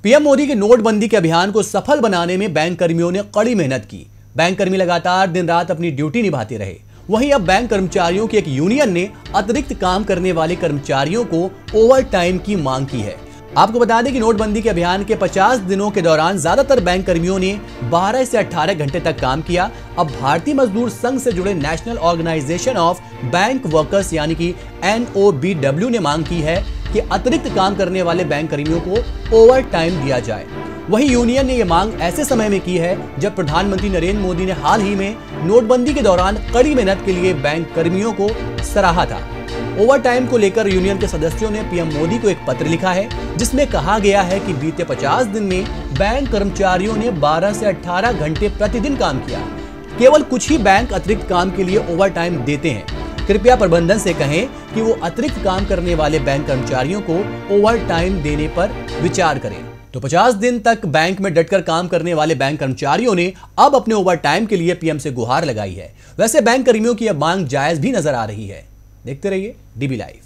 PM Modi के नोटबंदी के अभियान को सफल बनाने में बैंक कर्मियों ने कड़ी मेहनत की। बैंक कर्मी लगातार दिन रात अपनी ड्यूटी निभाते रहे। वहीं अब बैंक कर्मचारियों की एक यूनियन ने अतिरिक्त काम करने वाले कर्मचारियों को ओवर टाइम की मांग की है। आपको बता दें कि नोटबंदी के अभियान के 50 दिनों के दौरान ज्यादातर बैंक कर्मियों ने 12 से 18 घंटे तक काम किया। अब भारतीय मजदूर संघ से जुड़े national organisation of bank workers यानी कि NOBW ने मांग की है कि अतिरिक्त काम करने वाले बैंक कर्मियों को ओवर टाइम दिया जाए। वहीं यूनियन ने यह मांग ऐसे समय में की है जब प्रधानमंत्री नरेंद्र मोदी ने हाल ही में नोटबंदी के दौरान कड़ी मेहनत के लिए बैंक कर्मियों को सराहा था। ओवर टाइम को लेकर यूनियन के सदस्यों ने पीएम मोदी को एक पत्र लिखा है जिसमें कहा गया है कि बीते 50 दिन में बैंक कर्मचारियों ने 12 से 18 घंटे प्रतिदिन काम किया। केवल कुछ ही बैंक अतिरिक्त काम के लिए ओवर टाइम देते हैं। कृपया प्रबंधन से कहें कि वो अतिरिक्त काम करने वाले बैंक कर्मचारियों को ओवर टाइम देने पर विचार करें। तो 50 दिन तक बैंक में डटकर काम करने वाले बैंक कर्मचारियों ने अब अपने ओवर टाइम के लिए पीएम से गुहार लगाई है। वैसे बैंक कर्मियों की यह मांग जायज भी नजर आ रही है। देखते रहिए DB लाइव।